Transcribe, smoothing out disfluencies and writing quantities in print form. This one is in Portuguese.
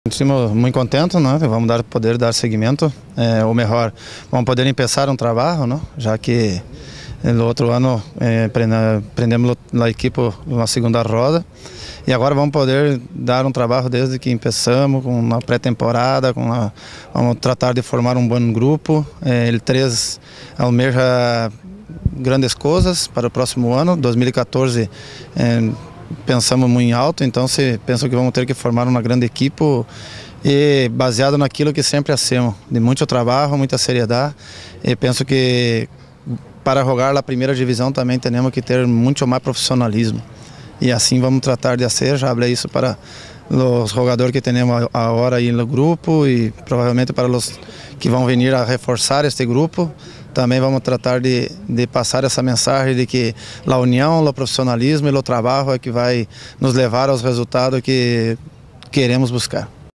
Estamos muito contentes, né? Vamos poder dar seguimento, ou melhor, vamos poder começar um trabalho, né? Já que no outro ano prendemos a equipe na segunda roda e agora vamos poder dar um trabalho desde que começamos, com uma pré-temporada, vamos tratar de formar um bom grupo. Ele três almeja grandes coisas para o próximo ano, 2014. Pensamos muito alto, então penso que vamos ter que formar uma grande equipe e baseado naquilo que sempre hacemos, de muito trabalho, muita seriedade, e penso que para jogar na primeira divisão também temos que ter muito mais profissionalismo e assim vamos tratar de fazer. Já falei isso para os jogadores que temos agora aí no grupo e provavelmente para os que vão vir a reforçar este grupo. Também vamos tratar de passar essa mensagem de que a união, o profissionalismo e o trabalho é que vai nos levar aos resultados que queremos buscar.